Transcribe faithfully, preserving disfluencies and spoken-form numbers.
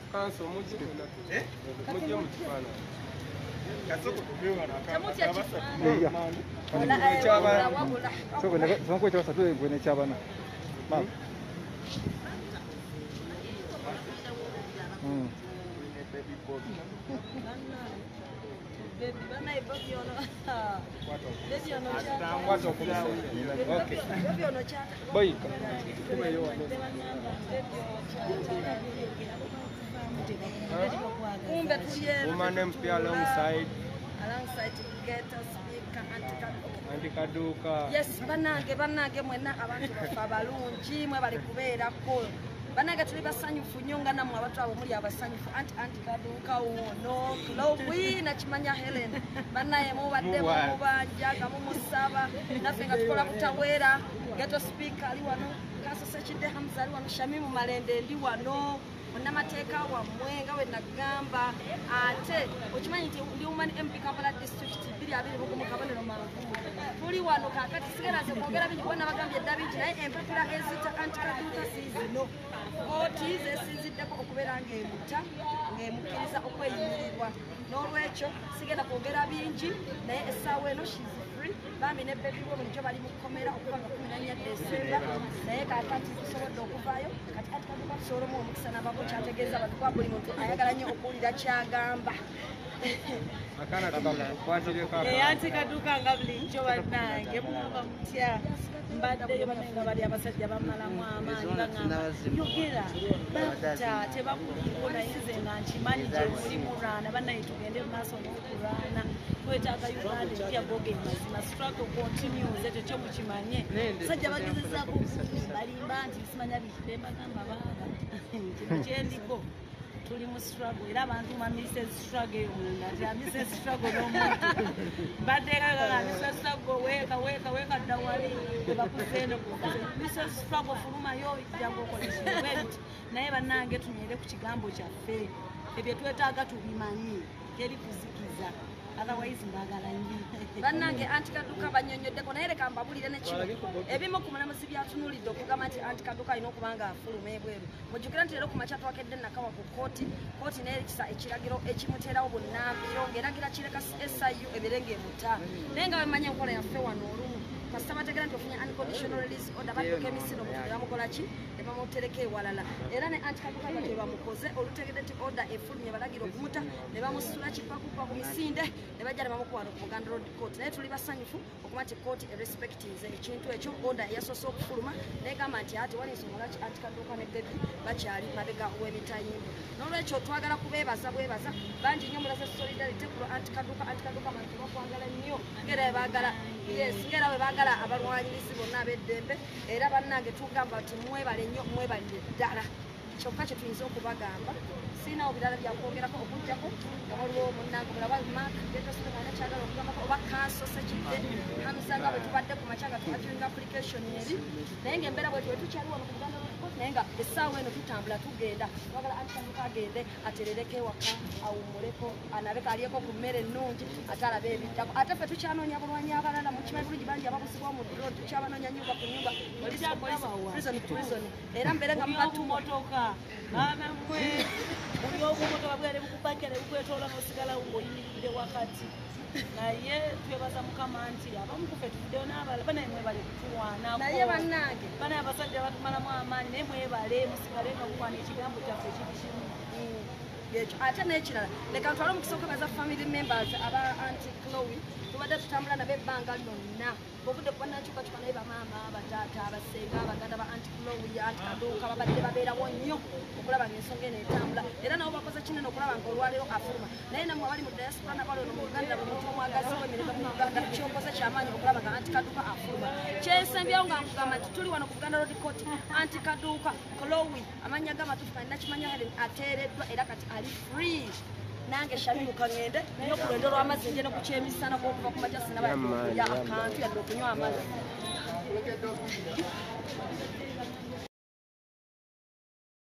Kanso mujje eh mujje mu kifaananyi. Kasoko tubewa na kama. Chabana. Soko ne sonko cyabasa tuwe bwene cyabana. Mama. Mm. Baby bana iboki ono. Baby ono cha. Kwato kumisa. Okay. Baby ono cha. Boy. Tumeyo ono. Kumbe tulie. Woman mpya alongside. Alongside Geto speaker Antikaduka. Antikaduka. Yes, banange banange mwena abantu bafa balungi mwe bali kubeerako. Banange tuli basanyufu nyonga namwe abantu abo muri abasanyufu anti Antikaduka ono Chloe na Kimanya Helen. Banaye mu badde mu banjaga mu musaba naffe nga tukola kutawera Geto speaker ali wano Kaso Sechide Hamza ali wano Shamimu Malende ndi wano. Namateeka wamwe nga we nagamba ate okimanyi nti ndi Women M P Kampala district biri abiri mu kabonero mangu tuli wano kakati sigera ze kwogera bingi bonna bagambye edda bingi naye empapula ezita Antikaduka sizino koti zesiziddeko okubeera ng'emuta ng'emukkiriza okweyimirirwa n'olwekyo sigenda kwogera bingi naye essaawa eno shizi bami ne baby wo bulijjo bali mu komera okuva nga kumi na nnya Desemba naye kakati tusobodde okuvaayo kati Antikaduka tusobole mu omukisa n'abako kyategeeza abantu kwa buli muntu ayagala nnyo okuwulira kyagamba. Akana tukwatire kaka. Eh Antikaduka nga bulijjo bannange mwaba mutya mbaddeyo banenga bali abasajja bamalamu amaanyi bagamba yogera bata tebakuliko naye nze nga nkimanyi gye muli murwana bannaye tugende mu maaso n'okulwana twetaaga Uganda empya boge mazima struggle continues ekyo mukimanye sajja bagezezaako balimba nti simanya bikire bagamba baaba kino kyendiko tuli mu struggle era abantu ma Missus Struggle munda nti Missus Struggle n'omuntu badde kagala Missus Struggle weka weka weka ddawali tebakuseeno kuze Missus Struggle fulumayo jangu okolesa event naye bannange tunyere ku kigambo kyaffe ebyo twetaaga tubimanyi teri kuzikiza otherwise mbagala nyi bannange Antikaduka banyonyoddeko naye leka mbabulire ne kino ebimu ku mulamuzi byatunulidde okugamba nti Antikaduka alina okuba nga afuluma ebweru mujjukira nti leero ku makya twakedde nakawa ku kooti kooti neerikisa ekiragiro ekimuteerawo bunnambiro ng'eragira kireka S I U ebere ng'emuta naye nga bemanye enkola yaffe wano olumu kasita bategera nti ofunye unconditional release order badduka emisiro omuntu bamukola ki ne bamutereka ewalala era ne Antikaduka bwe bamukoze olutegedde nti order efulumye balagira okumuta ne bamusitula kipakupa ku misinde ne bajja ne bamukwano ku Buganda Road Court naye tuli basanyufu okuba nti kooti erespectinze ekintu ekyo order yasoose okufuluma negamba nti ati wali ensonga lwaki Antikaduka ne Baby bakyali mabega w'ebitayimbo n'olwekyo twagala kubeebaza bwebaza bangi nnyo mulaze solidarity ku Antikaduka Antikaduka bantu bakwagala nnyo ngera bwe baagala yes ngera bwe baagala abalwanyisi bonna ab'eddembe era bannange tugamba nti mwebale nnyo mwebalire ddala kyokka kye tuyinza okubagamba sirinawo birala byakwogerako okujjako nga waliwo munnange mulaba Mark getosibana kyagala okugambako oba Kanso Sekidde Hamza nga bwe tubadde ku makya nga tuajuinga application eri naye ng'embeera bwe tuwe tukyali wano ku Buganda naye nga essaawa eno tutambula tugenda twagala Antikaduka agende aterereko ewaka awummuleko anabeko alyeko ku mmere ennungi ate alabe ebiddako ate ffe tukyanoonya bulwanyi abalala mukimanyi bulungi bangi ababusibwa mu ddro tukyabanoonya nyumba ku nyumba prison to prison era mbeere nga mubatumotoka banamwe buli obumotoka bwere bukupakira bukwetoola n'osigalawo ng'oyimiridde wakati naye twebaza Mukama nti abamu kuffe tuvuddeyo n'abala banaye mwebale kutuwaanako naye bannange banaye abasajja batumalamu amaanyi naye mwebale musigale nga mukwana ekigambo kyaffe kiri kimu ekyo ate n'ekirala leka ntwale omukisa okwebaza family members aba Aunty Chloe tubadde tutambula nabo ebbanga lyonna obudde kuba nakyukakyuka naye bamaama bataata abasenga abaganda ba Aunty Chloe Antikaduka babadde babeerawo nnyo okulaba ng'ensonga eno etambula era nabo bakoze kinene okulaba nga olwaleero afuluma naye nammwe abali mu diaspora nabali ono mu Uganda buli muntu omwagazi w'emirimu mu Uganda kyokoze kyamaanyi okulaba nga Antikaduka afuluma kyensembyawo nga nkugamba nti tuli wano ku Buganda Road Court Antikaduka Chloe amannya g'amatufu kani Nakimanya Helen ateereddwa era kati ali free nange Shamimu kangende naye ku lwendo lw'amazzi nje ne ku kyemisana kw'okuva ku majasi nabalya akantu yadde okunywa amazzi